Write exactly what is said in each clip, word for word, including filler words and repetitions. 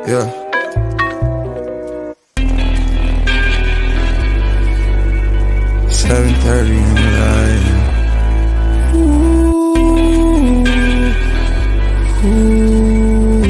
Yeah. seven thirty in the night. Ooh, ooh.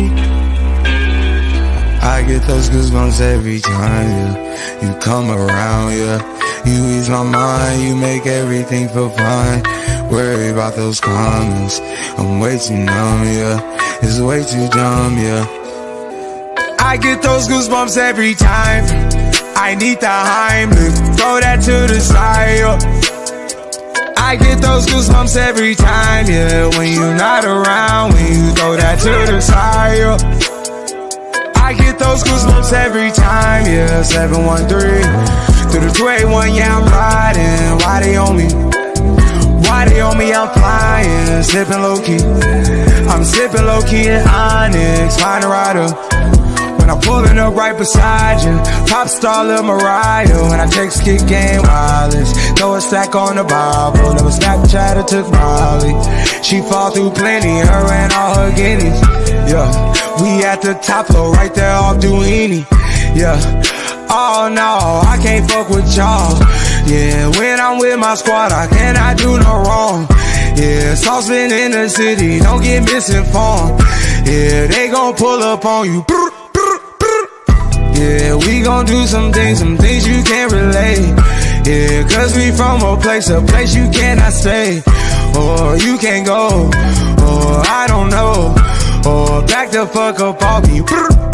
I get those goosebumps every time, yeah. You come around, yeah. You ease my mind, you make everything feel fine. Worry about those comments, I'm way too numb, yeah. It's way too dumb, yeah. I get those goosebumps every time. I need the Heimlich, throw that to the side, yeah. I get those goosebumps every time, yeah. When you're not around, when you throw that to the side, yeah. I get those goosebumps every time, yeah. seven one three through the two eight one, yeah, I'm riding. Why they on me? Why they on me? I'm flyin, sippin low-key. I'm sippin low-key in Onyx, find a rider. When I'm pulling up right beside you, pop star Lil Mariah. When I text kick game wireless, throw a stack on the Bible. Never Snapchat or took Molly. She fall through plenty, her and all her guineas. Yeah, we at the top floor, right there off Duini. Yeah, oh no, I can't fuck with y'all. Yeah, when I'm with my squad, I cannot do no wrong. Yeah, saucepan in the city, don't get misinformed. Yeah, they gon' pull up on you. Yeah, we gon' do some things, some things you can't relate. Yeah, cause we from a place, a place you cannot stay. Or you can't go, or I don't know. Or back the fuck up off me.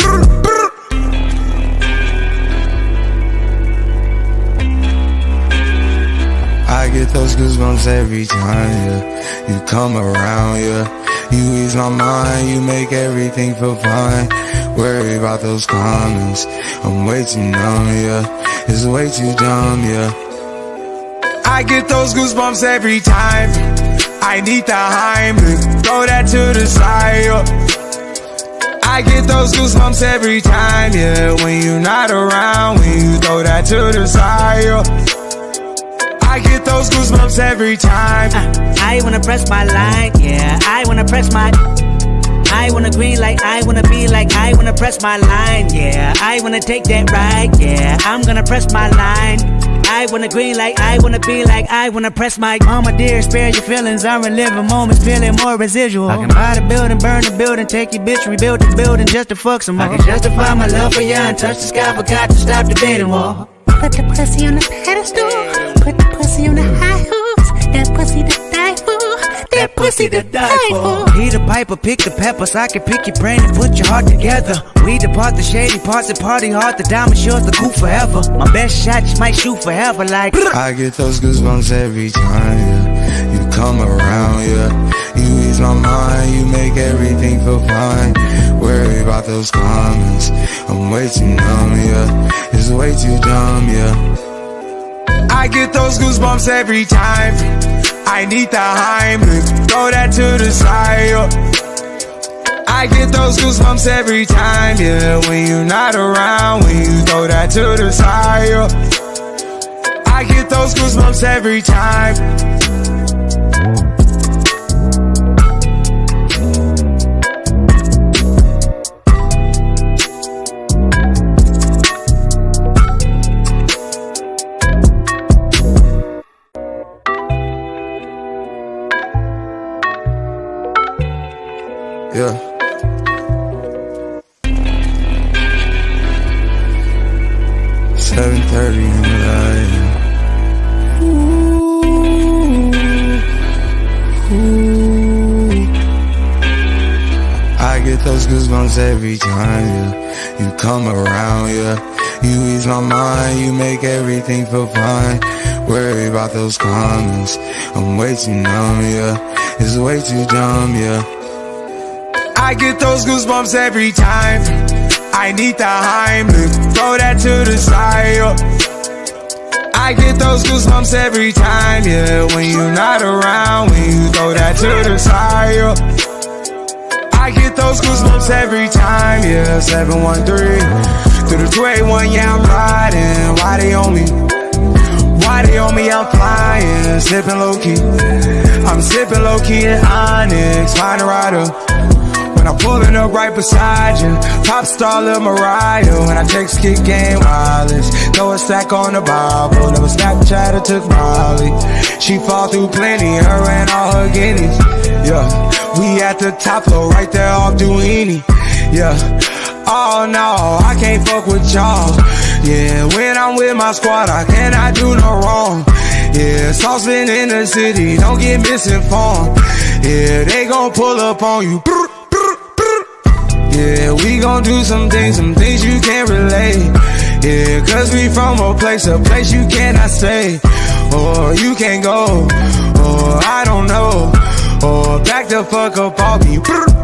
I get those goosebumps every time, yeah. You come around, yeah. You ease my mind, you make everything feel fine. Worry about those comments, I'm way too numb, yeah. It's way too dumb, yeah. I get those goosebumps every time. I need the Heimlich, throw that to the side, yeah. I get those goosebumps every time, yeah. When you're not around, when you throw that to the side, yeah. I get those goosebumps every time. uh, I wanna press my line, yeah. I wanna press my I wanna green like I wanna be like I wanna press my line, yeah. I wanna take that ride, yeah. I'm gonna press my line. I wanna green like I wanna be like I wanna press my mama dear, spare your feelings. I'm reliving moments, feeling more residual. I can buy the building, burn the building, take your bitch, rebuild the building just to fuck some more. I can justify my love for you and touch the sky, forgot to stop the beating wall. Put the pussy on the pedestal, put the pussy on the high hooks. That pussy to die for, that pussy to die for. He the piper, pick the peppers. I can pick your brain and put your heart together. We depart the shady parts and party hard. The diamond shows the cool forever. My best shot just might shoot forever like. I get those goosebumps every time, yeah. You come around, yeah. You ease my mind, you make everything feel fine. Worry about those comments, I'm way too numb, yeah. It's way too dumb, yeah. I get those goosebumps every time. I need the Heimlich, throw that to the side, yeah. I get those goosebumps every time, yeah. When you're not around, when you throw that to the side, yeah. I get those goosebumps every time. Yeah. seven thirty in the night. Ooh, ooh. I get those goosebumps every time, yeah. You come around, yeah. You ease my mind, you make everything feel fine. Worry about those comments, I'm way too numb, yeah. It's way too dumb, yeah. I get those goosebumps every time. I need the Heimlich, throw that to the side, yeah. I get those goosebumps every time, yeah. When you're not around, when you throw that to the side, yeah. I get those goosebumps every time, yeah. seven one three through the two eight one, yeah, I'm riding. Why they on me? Why they on me? I'm flyin, sippin low-key. I'm sippin low-key in Onyx, find a rider. When I'm pulling up right beside you. Pop star Lil Mariah. When I text kick game wireless. Throw a stack on the Bible. Never Snapchat or took Molly. She fall through plenty, her and all her guineas. Yeah, we at the top floor, right there off Duini. Yeah, oh no, I can't fuck with y'all. Yeah, when I'm with my squad, I cannot do no wrong. Yeah, saucepan in the city, don't get misinformed. Yeah, they gon' pull up on you. Yeah, we gon' do some things, some things you can't relate. Yeah, cause we from a place, a place you cannot stay. Or you can't go, or I don't know. Or back the fuck up off me.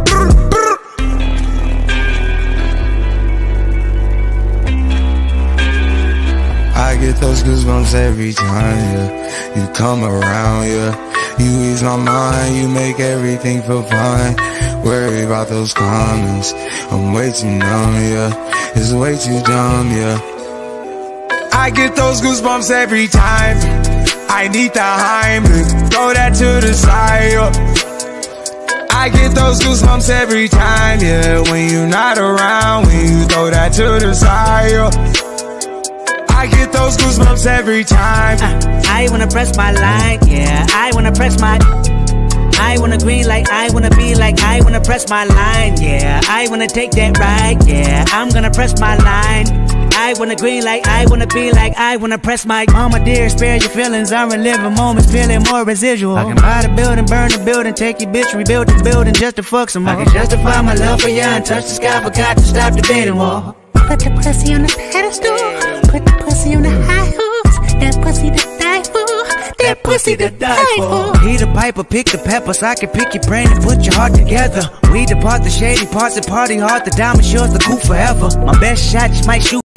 I get those goosebumps every time, yeah. You come around, yeah. You ease my mind, you make everything feel fine. Worry about those comments, I'm way too numb, yeah. It's way too dumb, yeah. I get those goosebumps every time. I need the Heimlich, throw that to the side, yeah. I get those goosebumps every time, yeah. When you're not around, when you throw that to the side, yeah. I get those goosebumps every time. uh, I wanna press my line, yeah. I wanna press my I wanna green like I wanna be like I wanna press my line, yeah. I wanna take that ride, yeah. I'm gonna press my line. I wanna green like I wanna be like I wanna press my mama dear, spare your feelings. I'm reliving moments, feeling more residual. I can buy the building, burn the building, take your bitch, rebuild the building just to fuck some more. I can justify my love for you and touch the sky, forgot to stop the beating wall. Put the pussy on the pedestal, put the pussy on the high hooks. That pussy to die for, that pussy to die for. He the piper, pick the peppers, I can pick your brain and put your heart together. We depart the shady parts and party hard, the diamond yours, the cool forever. My best shot just might shoot.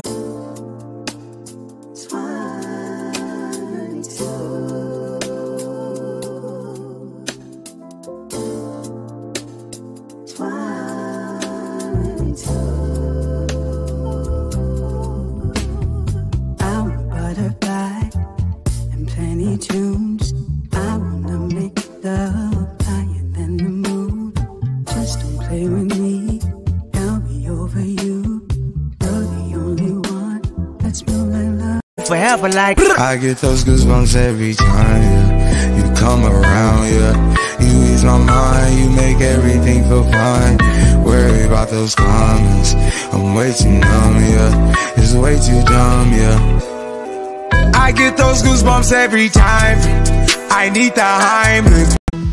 Tunes. I wanna make love higher than the moon. Just don't play with me, I'll be over you. You're the only one that's moving like love Forever like I get those goosebumps every time, yeah. You come around, yeah. You ease my mind, you make everything feel fine. Worry about those comments, I'm way too numb, yeah. It's way too dumb, yeah. I get those goosebumps every time. I need the Heimlich.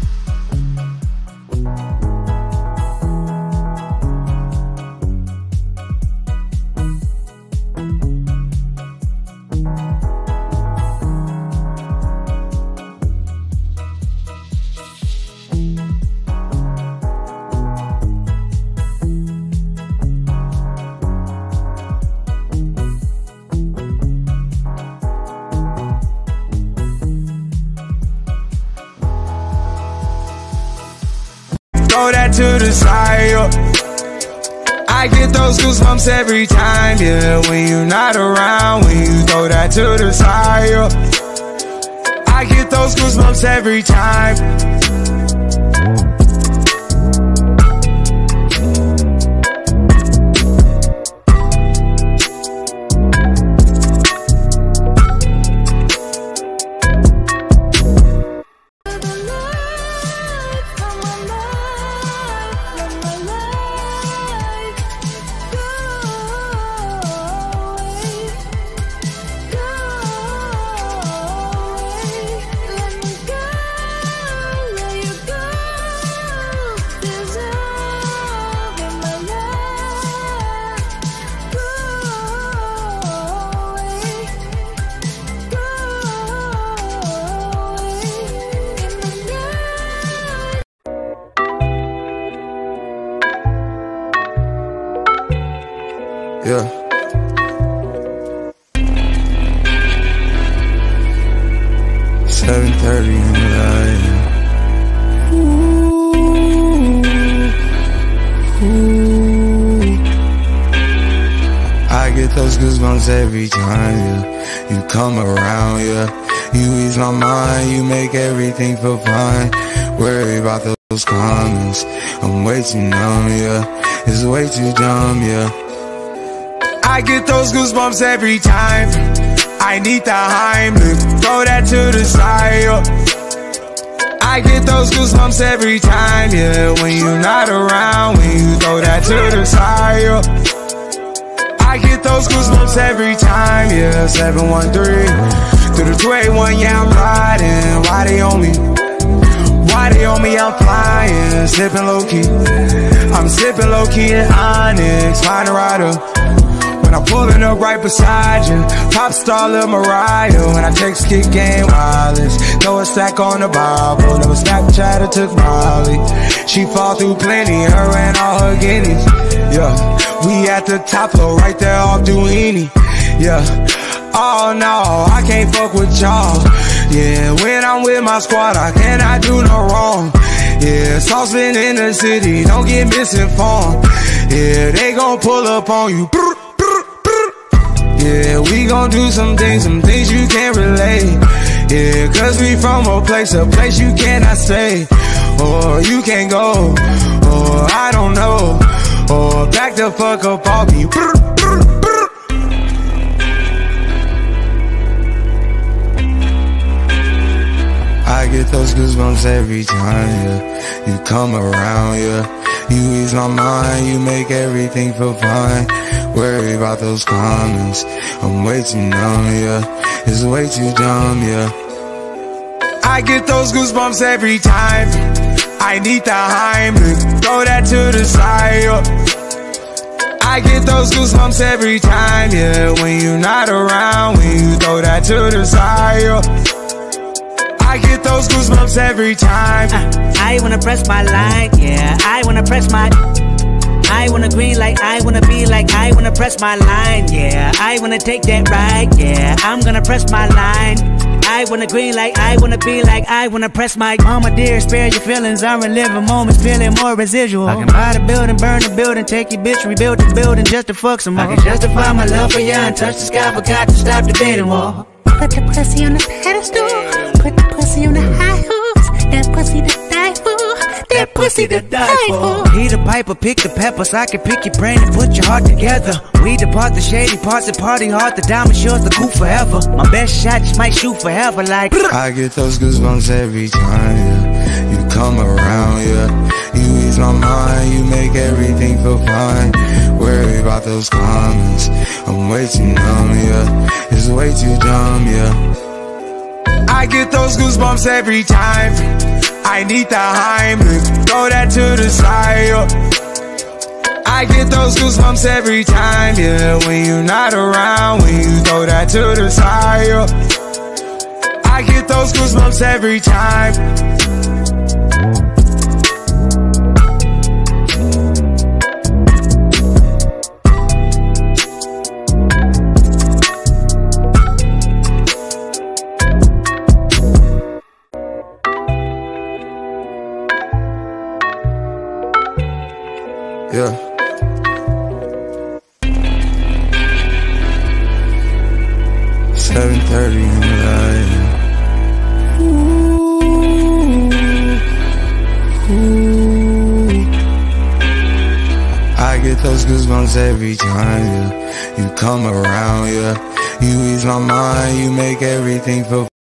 Throw that to the side, yeah. I get those goosebumps every time, yeah. When you're not around, when you throw that to the side, yeah. I get those goosebumps every time. Yeah. Seven thirty in the night. Ooh, ooh. I get those goosebumps every time, yeah. You come around, yeah. You ease my mind, you make everything feel fine. Worry about those those comments. I'm way too numb, yeah. It's way too dumb, yeah. I get those goosebumps every time. I need the Heimlich, throw that to the side, yeah. I get those goosebumps every time, yeah. When you're not around, when you throw that to the side, yeah. I get those goosebumps every time, yeah. seven one three through the two eight one, yeah, I'm riding. Why they on me? Why they on me? I'm flyin, sippin low-key. I'm sippin low-key in Onyx, find a rider. When I'm pulling up right beside you, pop star Lil Mariah. When I take skit game wireless, throw a stack on the Bible. Never Snapchat or took Molly. She fall through plenty, her and all her guineas. Yeah, we at the top floor, right there off Duini. Yeah, oh no, I can't fuck with y'all. Yeah, when I'm with my squad, I cannot do no wrong. Yeah, saucepan in the city, don't get misinformed. Yeah, they gon' pull up on you. Yeah, we gon' do some things, some things you can't relate. Yeah, cause we from a place, a place you cannot stay. Or you can't go, or I don't know. Or back the fuck up off me. I get those goosebumps every time, yeah. You come around, yeah. You ease my mind, you make everything feel fine. Worry about those comments. I'm way too numb, yeah. It's way too dumb, yeah. I get those goosebumps every time. I need the Heimlich, throw that to the side, yeah. I get those goosebumps every time, yeah. When you're not around, when you throw that to the side, yeah. I get those goosebumps every time. uh, I wanna press my line, yeah. I wanna press my I wanna green like I wanna be like I wanna press my line, yeah. I wanna take that ride, yeah. I'm gonna press my line. I wanna green like I wanna be like I wanna press my mama dear, spare your feelings. I'm reliving moments, feeling more residual. I can buy the building, burn the building, take your bitch, rebuild the building just to fuck some more. I can justify my love for you and touch the sky, forgot to stop the bidding war. Put the pussy on the pedestal, put the pussy on the high horse. That pussy to die for, that pussy to die for. He the piper, pick the peppers. I can pick your brain and put your heart together. We depart the shady parts and party hard. The diamond shows the cool forever. My best shot just might shoot forever like. I get those goosebumps every time, yeah. You come around, yeah. You ease my mind, you make everything feel fine. Worry about those comments. I'm way too numb, yeah. It's way too dumb, yeah. I get those goosebumps every time. I need the Heimlich, throw that to the side, yeah. I get those goosebumps every time, yeah. When you're not around, when you throw that to the side, yeah. I get those goosebumps every time. Yeah. Seven thirty in the night. Ooh, ooh. I get those goosebumps every time, yeah. You come around, yeah. You ease my mind, you make everything feel